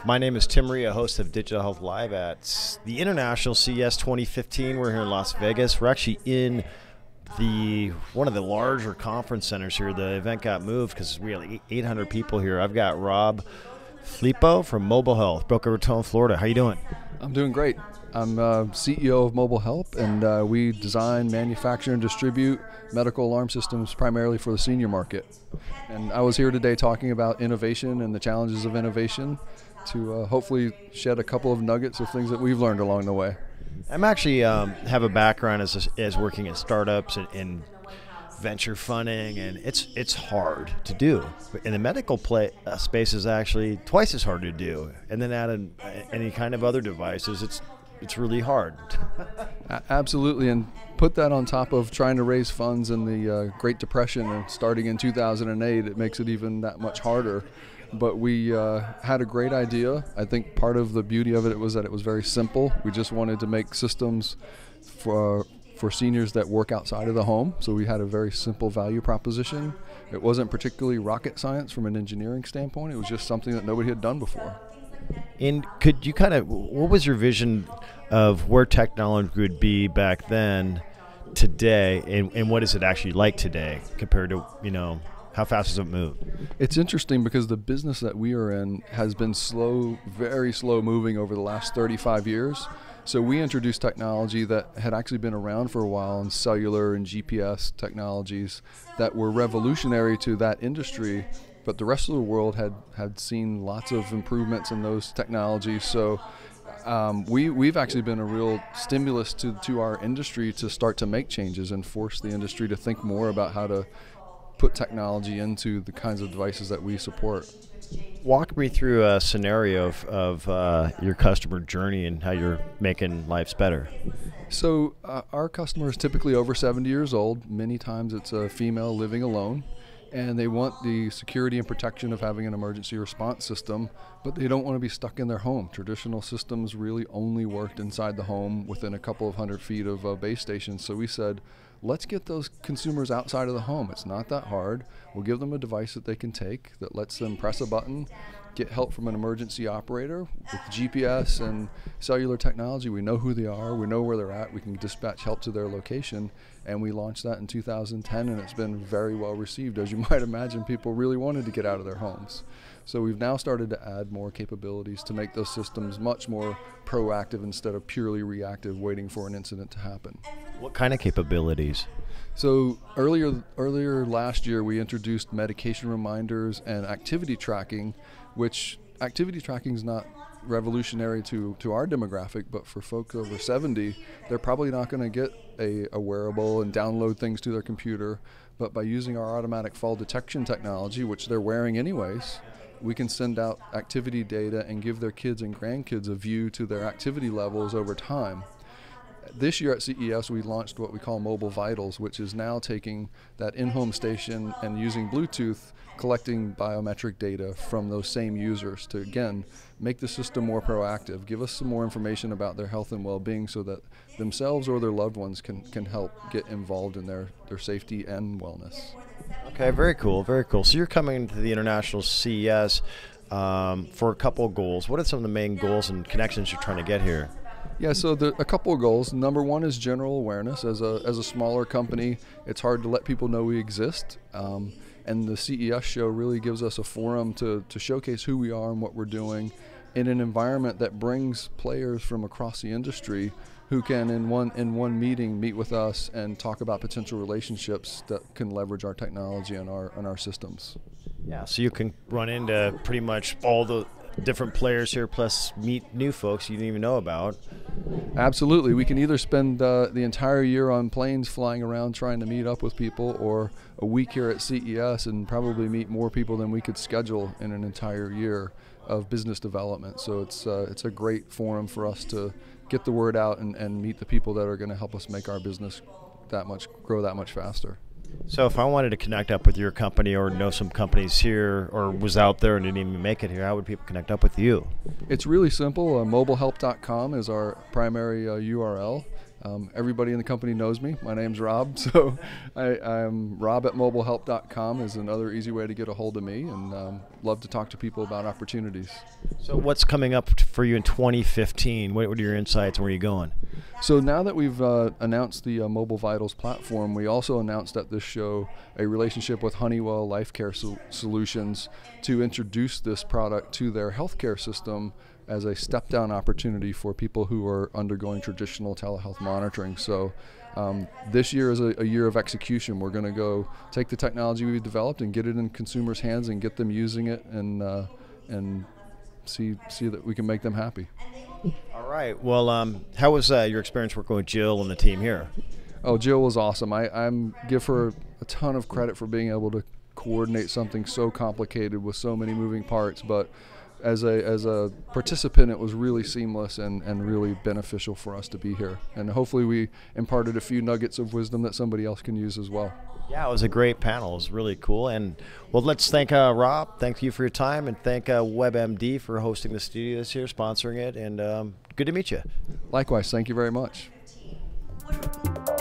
My name is Tim Rhea, host of Digital Health Live at the International CES 2015. We're here in Las Vegas. We're actually in one of the larger conference centers here. The event got moved because we have like 800 people here. I've got Rob Flippo from MobileHelp, Boca Raton, Florida. How you doing? I'm doing great. I'm CEO of MobileHelp, and we design, manufacture, and distribute medical alarm systems primarily for the senior market. And I was here today talking about innovation and the challenges of innovation to hopefully shed a couple of nuggets of things that we've learned along the way. I'm actually have a background as working at startups and venture funding, and it's hard to do. In the medical space is actually twice as hard to do, and then add any kind of other devices, it's really hard. Absolutely, and put that on top of trying to raise funds in the Great Depression and starting in 2008, it makes it even that much harder. But we had a great idea. I think part of the beauty of it was that it was very simple. We just wanted to make systems for seniors that work outside of the home. So we had a very simple value proposition. It wasn't particularly rocket science from an engineering standpoint. It was just something that nobody had done before. And could you what was your vision of where technology would be back then, today, and what is it actually like today compared to, how fast does it move? It's interesting because the business that we are in has been slow, very slow moving over the last 35 years. So we introduced technology that had actually been around for a while in cellular and GPS technologies that were revolutionary to that industry, but the rest of the world had seen lots of improvements in those technologies. So we've actually been a real stimulus to our industry to start to make changes and force the industry to think more about how to put technology into the kinds of devices that we support. Walk me through a scenario of your customer journey and how you're making lives better. So our customer is typically over 70 years old. Many times it's a female living alone, and they want the security and protection of having an emergency response system, but they don't want to be stuck in their home. Traditional systems really only worked inside the home within a couple of 100 feet of base stations. So we said, let's get those consumers outside of the home. It's not that hard. We'll give them a device that they can take that lets them press a button, get help from an emergency operator. With GPS and cellular technology, we know who they are, we know where they're at, we can dispatch help to their location, and we launched that in 2010, and it's been very well received. As you might imagine, people really wanted to get out of their homes. So we've now started to add more capabilities to make those systems much more proactive instead of purely reactive, waiting for an incident to happen. What kind of capabilities? So earlier last year, we introduced medication reminders and activity tracking, which activity tracking is not revolutionary to our demographic, but for folks over 70, they're probably not going to get a wearable and download things to their computer. But by using our automatic fall detection technology, which they're wearing anyways, we can send out activity data and give their kids and grandkids a view to their activity levels over time. This year at CES, we launched what we call Mobile Vitals, which is now taking that in-home station and using Bluetooth, collecting biometric data from those same users to, again, make the system more proactive, give us some more information about their health and well-being so that themselves or their loved ones can help get involved in their safety and wellness. Okay, very cool, very cool. So you're coming to the International CES for a couple of goals. What are some of the main goals and connections you're trying to get here? Yeah, so a couple of goals. Number one is general awareness. As a smaller company, it's hard to let people know we exist. And the CES show really gives us a forum to showcase who we are and what we're doing in an environment that brings players from across the industry who can in one meeting meet with us and talk about potential relationships that can leverage our technology and our systems. Yeah, so you can run into pretty much all the different players here, plus meet new folks you didn't even know about. Absolutely. We can either spend the entire year on planes flying around trying to meet up with people, or a week here at CES and probably meet more people than we could schedule in an entire year of business development. So it's a great forum for us to get the word out and meet the people that are going to help us make our business grow that much faster. So if I wanted to connect up with your company or know some companies here or was out there and didn't even make it here, how would people connect up with you? It's really simple. MobileHelp.com is our primary URL. Everybody in the company knows me. My name's Rob, so I'm Rob at MobileHelp.com is another easy way to get a hold of me, and love to talk to people about opportunities. So what's coming up for you in 2015? What are your insights and where are you going? So now that we've announced the Mobile Vitals platform, we also announced at this show a relationship with Honeywell Life Care Solutions to introduce this product to their healthcare system as a step-down opportunity for people who are undergoing traditional telehealth monitoring. So this year is a year of execution. We're going to go take the technology we've developed and get it in consumers' hands and get them using it, and see that we can make them happy. All right. Well, how was your experience working with Jill and the team here? Oh, Jill was awesome. I give her a ton of credit for being able to coordinate something so complicated with so many moving parts, but as a participant, it was really seamless and really beneficial for us to be here. And hopefully we imparted a few nuggets of wisdom that somebody else can use as well. Yeah, it was a great panel. It was really cool. And well, let's thank Rob. Thank you for your time, and thank WebMD for hosting the studio this year, sponsoring it. And good to meet you. Likewise, thank you very much.